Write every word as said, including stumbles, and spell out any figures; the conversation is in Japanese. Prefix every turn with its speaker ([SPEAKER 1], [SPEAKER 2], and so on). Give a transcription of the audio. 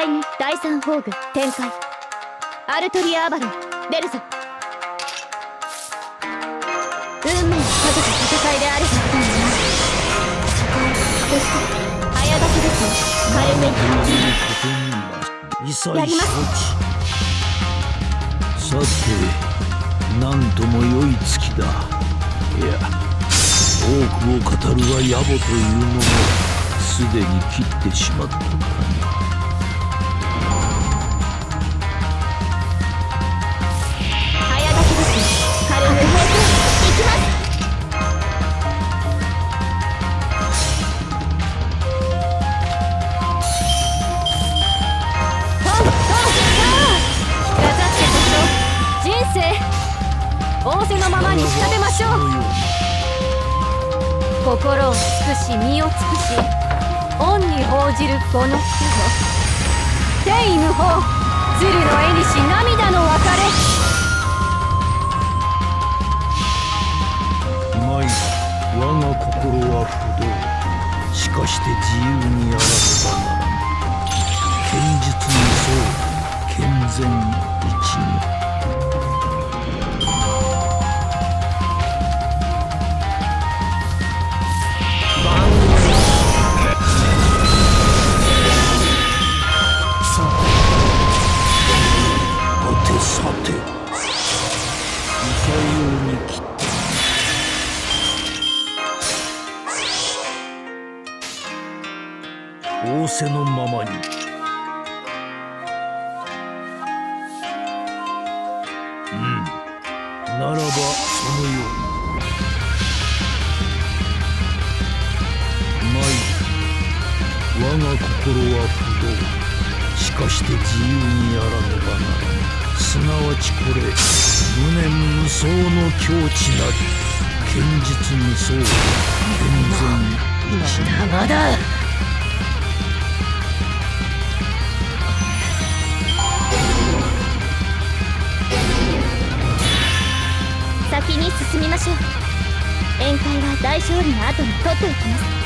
[SPEAKER 1] いにだいさん宝具展開。アルトリア・アバロン出るぞ。運命をかけた戦いであればことになる。そこを隠して早書きですよ。カルメンやります。
[SPEAKER 2] さて、なんとも良い月だ。いや、多くを語るは野暮というのもすでに切ってしまったからな。
[SPEAKER 1] 早書きですよ。カルメン行きます。仰せのままに仕立てましょう。心を尽くし身を尽くし恩に報じるこの人。天意無法鶴の絵にし涙の別れ。
[SPEAKER 2] まい、我が心は不動。しかして自由にあらねばならぬ。剣術にそう健全一に。さて、いかように切った仰せのままに。うん、ならばそのように。まい、我が心は不動。しかして自由にやらねばならぬ。すなわちこれ、無念無双の境地なり。剣術無双健全一。
[SPEAKER 1] まだまだ。先に進みましょう。宴会は大勝利の後に取っておきます。